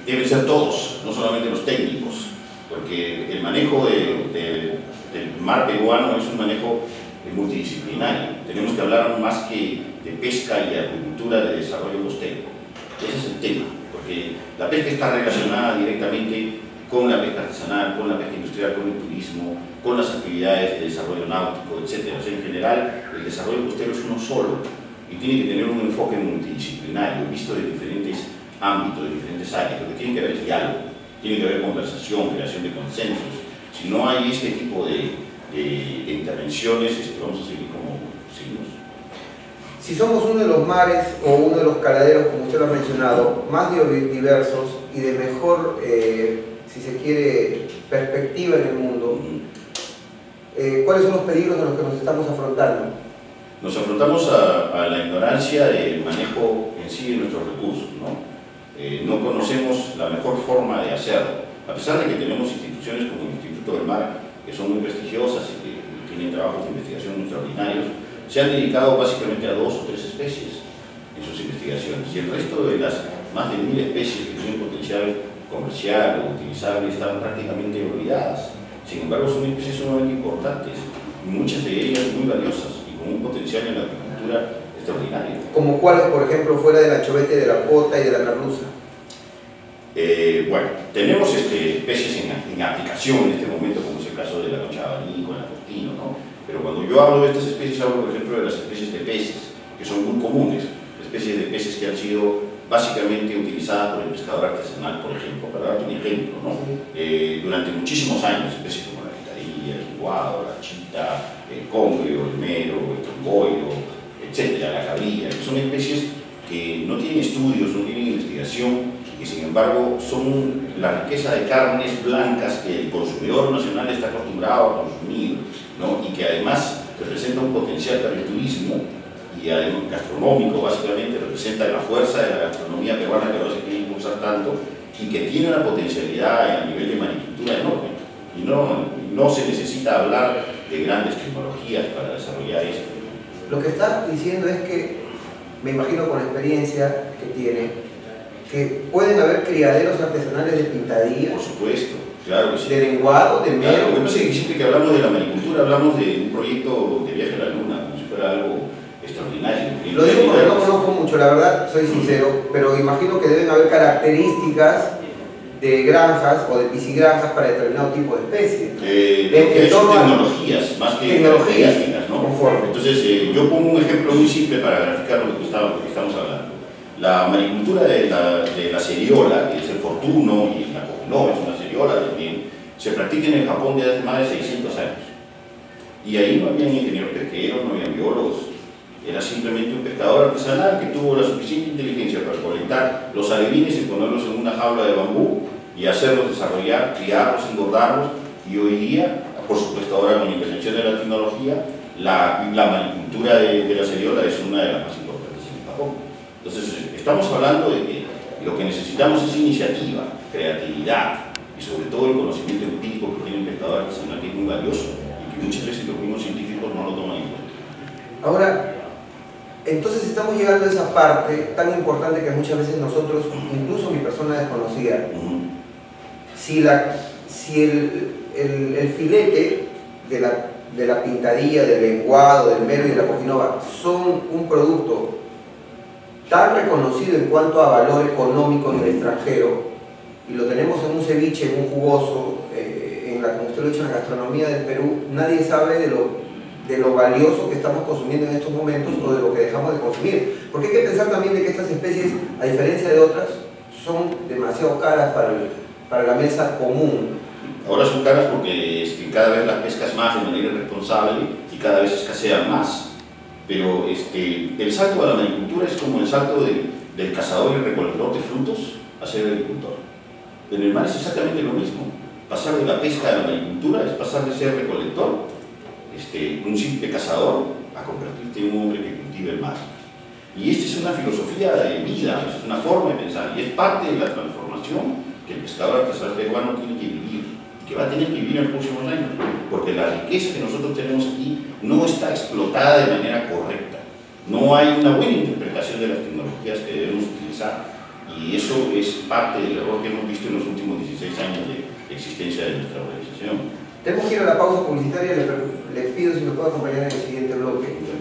deben ser todos, no solamente los técnicos, porque el manejo del mar peruano es un manejo multidisciplinario. Tenemos que hablar más que de pesca y acuicultura de desarrollo costero. Ese es el tema, porque la pesca está relacionada directamente con la pesca artesanal, con la pesca industrial, con el turismo, con las actividades de desarrollo náutico, etc. O sea, en general, el desarrollo costero es uno solo y tiene que tener un enfoque multidisciplinario, visto de diferentes ámbitos, de diferentes áreas, porque tiene que haber diálogo, tiene que haber conversación, creación de consensos. Si no hay este tipo de intervenciones, vamos a seguir como seguimos. Si somos uno de los mares o uno de los caladeros, como usted lo ha mencionado, más biodiversos y de mejor, si se quiere, perspectiva en el mundo, ¿cuáles son los peligros a los que nos estamos afrontando? Nos afrontamos a la ignorancia del manejo en sí de nuestros recursos, ¿no? No conocemos la mejor forma de hacerlo, a pesar de que tenemos instituciones como el Instituto del Mar, que son muy prestigiosas y que tienen trabajos de investigación extraordinarios. Se han dedicado básicamente a 2 o 3 especies en sus investigaciones, y el resto de las más de 1000 especies que tienen potencial comercial o utilizable están prácticamente olvidadas. Sin embargo, son especies sumamente importantes, y muchas de ellas muy valiosas y con un potencial en la agricultura extraordinario. ¿Como cuáles, por ejemplo, fuera del anchovete, de la pota y de la merluza? Bueno, tenemos especies en aplicación en este momento, como es el caso de la concha de abanico, el langostino, ¿no? Pero cuando yo hablo de estas especies, hablo, por ejemplo, de las especies de peces, que son muy comunes, especies de peces que han sido básicamente utilizadas por el pescador artesanal, por ejemplo, para darte un ejemplo, ¿no? Durante muchísimos años, especies como la picadilla, el linguado, la chita, el congrio, el mero, el tromboiro, etcétera, la cabrilla, que son especies que no tienen estudios, no tienen investigación, y sin embargo son la riqueza de carnes blancas que el consumidor nacional está acostumbrado a consumir, ¿no? Y que además representa un potencial para el turismo y gastronómico, básicamente representa la fuerza de la gastronomía peruana que ahora se quiere impulsar tanto y que tiene una potencialidad a nivel de maricultura enorme. Y no se necesita hablar de grandes tecnologías para desarrollar esto. Lo que está diciendo es que, me imagino con la experiencia que tiene, que pueden haber criaderos artesanales de pintadilla. Por supuesto, claro que sí. De lenguado, de mero. Claro, lo que pasa es que siempre que hablamos de la maricultura hablamos de un proyecto de viaje a la luna, como si fuera algo extraordinario. Lo digo porque no conozco mucho, la verdad, soy sincero, pero imagino que deben haber características de granjas o de piscigranjas para determinado tipo de especie. Son tecnologías, más que características, ¿no? Conforme. Entonces, yo pongo un ejemplo muy simple para graficar lo que estamos hablando. La maricultura de la seriola, que es el fortuno, y la cojinova, es una seriola también, se practica en el Japón desde hace más de 600 años. Y ahí no había ingenieros pesqueros, no había biólogos. Era simplemente un pescador artesanal que tuvo la suficiente inteligencia para colectar los alevines y ponerlos en una jaula de bambú y hacerlos desarrollar, criarlos, engordarlos. Y hoy día, por supuesto ahora con la intervención de la tecnología, la maricultura de la seriola es una de las más importantes en el Japón. Entonces, estamos hablando de que lo que necesitamos es iniciativa, creatividad y sobre todo el conocimiento empírico que tiene el pescador artesanal, que es muy valioso y que muchas veces los mismos científicos no lo toman en cuenta. Ahora, entonces estamos llegando a esa parte tan importante que muchas veces nosotros, incluso mi persona desconocida, si el filete de la pintadilla, del lenguado, del mero y de la cojinova son un producto tan reconocido en cuanto a valor económico en el extranjero, y lo tenemos en un ceviche, en un jugoso, como usted lo ha dicho, en la gastronomía del Perú, nadie sabe de lo valioso que estamos consumiendo en estos momentos o de lo que dejamos de consumir. Porque hay que pensar también de que estas especies, a diferencia de otras, son demasiado caras para la mesa común. Ahora son caras porque cada vez las pescas más de manera irresponsable y cada vez escasean más. Pero el salto a la maricultura es como el salto del cazador y recolector de frutos a ser agricultor. En el mar es exactamente lo mismo. Pasar de la pesca a la maricultura es pasar de ser recolector, un simple cazador, a convertirte en un hombre que cultiva el mar. Y esta es una filosofía de vida, es una forma de pensar, y es parte de la transformación que el pescador artesanal peruano tiene que vivir, y que va a tener que vivir en los próximos años, porque la riqueza que nosotros tenemos aquí no está explotada de manera correcta. No hay una buena interpretación de las tecnologías que debemos utilizar, Y eso es parte del error que hemos visto en los últimos 16 años de existencia de nuestra organización. Tenemos que ir a la pausa publicitaria, les pido si me puedo acompañar en el siguiente bloque.